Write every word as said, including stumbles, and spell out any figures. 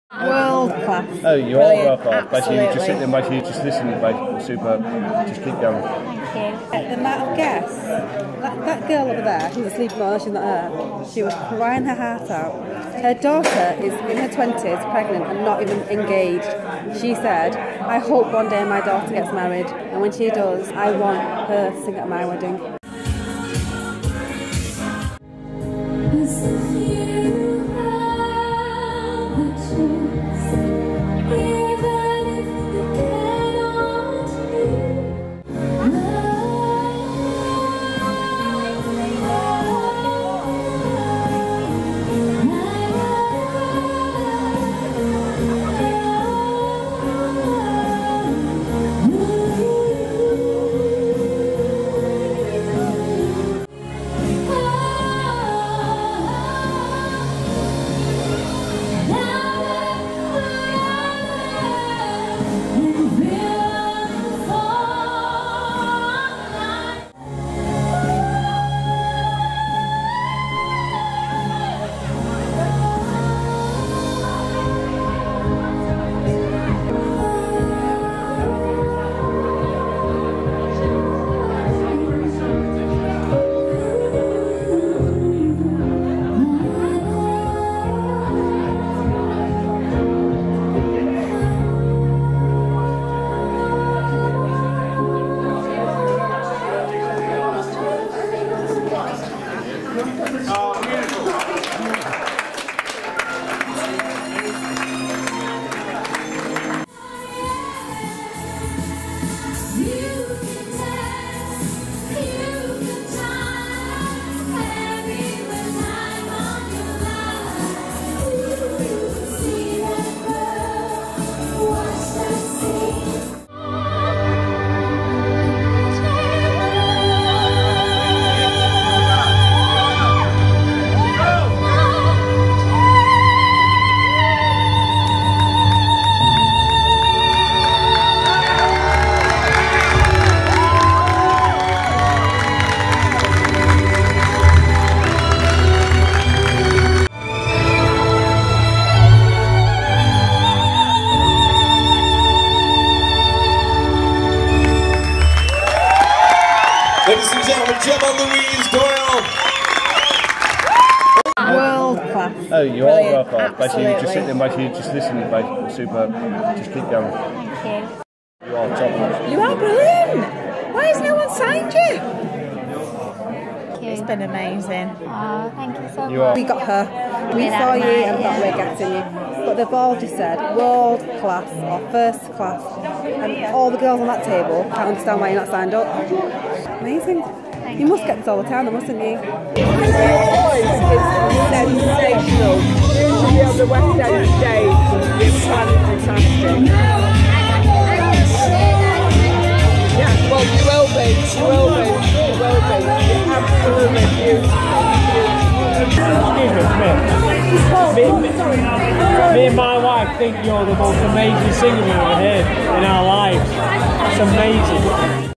World class. Oh, you Brilliant. are world class. Basically, you just sit Absolutely. there, basically, you just listen, basically, superb. Just keep going. Thank you. The amount of guests, that, that girl over there, who's asleep, no, she's not her, she was crying her heart out. Her daughter is in her twenties, pregnant and not even engaged. She said, I hope one day my daughter gets married, and when she does, I want her to sing at my wedding. Ladies and gentlemen, Gemma Louise Doyle. World class. Oh, you Brilliant. are world class. Basically, you just sit Absolutely. there, basically, you just listen, basically, superb. Just keep going. Thank you. You are top notch. You are brilliant. Why has no one signed you? Thank you. It's been amazing. Oh, thank you so You much. are. We got her. We Yeah, saw you right, and thought yeah. we were getting you. But they've all just said world class or first class. And all the girls on that table can't understand why you're not signed up. Amazing. Thank you must you. get this all the time, mustn't you? Sensational. Usually on the West End stage, it's fantastic. Yeah, well, you will be, you will be, you will be. You're absolutely beautiful. Excuse me, me, me and my wife think you're the most amazing singer we've ever heard in our lives. It's amazing.